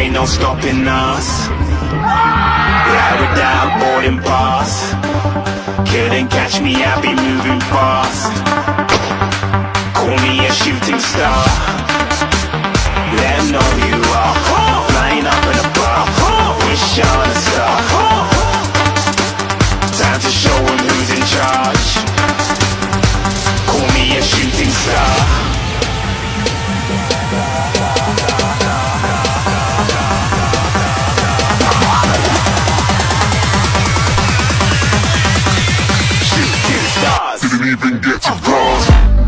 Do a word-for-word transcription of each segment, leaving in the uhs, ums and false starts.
ain't no stopping us. Fly without boarding pass. Couldn't catch me, I be moving fast. Call me a shooting star. Let 'em know who you are. Flying up in a bar. Wish on a star. Time to show 'em who's in charge. Call me a shooting star. Shooting stars. Didn't even get to cross.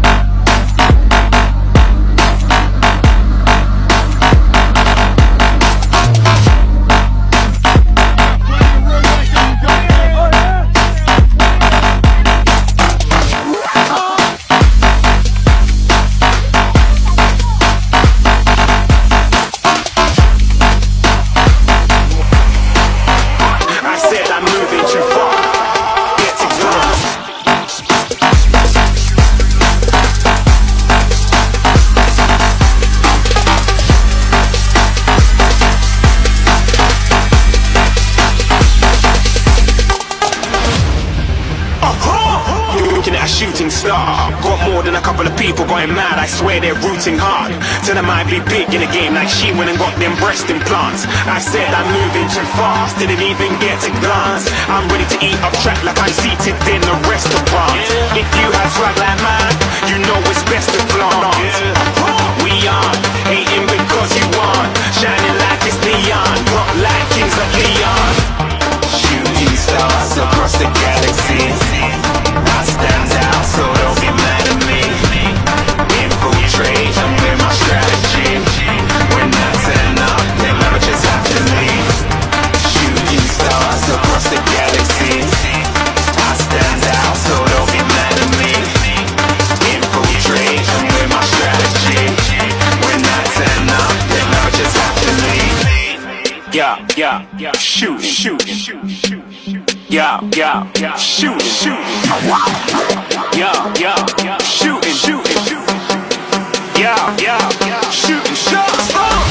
Shooting star. Got more than a couple of people going mad, I swear they're rooting hard. Tell them I'd be big in the game like she went and got them breast implants. I said I'm moving too fast, didn't even get to glance. I'm ready to eat up track like I'm seated in a restaurant. If you had swag like mine, you know it's best to flaunt. We aren't hating because you aren't shining like it's neon, rock like kings of Leon. Shooting stars across the galaxy. I stand out, so don't be mad at me. Infiltrate, I'm with my strategy. When I turn up, then I just have to leave. Shooting stars across the galaxy. I stand out, so don't be mad at me. Infiltrate, I'm with my strategy. When I turn up, then I just have to leave. Yeah, yeah, yeah, shoot, shoot, shoot, shoot. Yeah, yeah, yeah, shooting, shooting. Yeah, yeah, yeah, shooting, shooting, shooting. Yeah, yeah, yeah, shooting shots.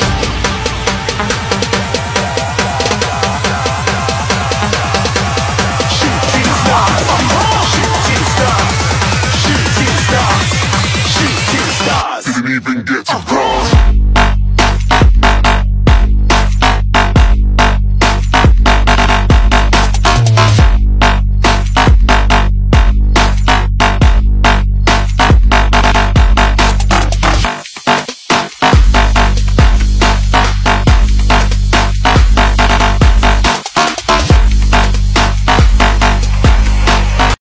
Shooting stars, shooting stars, shooting stars, shooting stars. Didn't even get to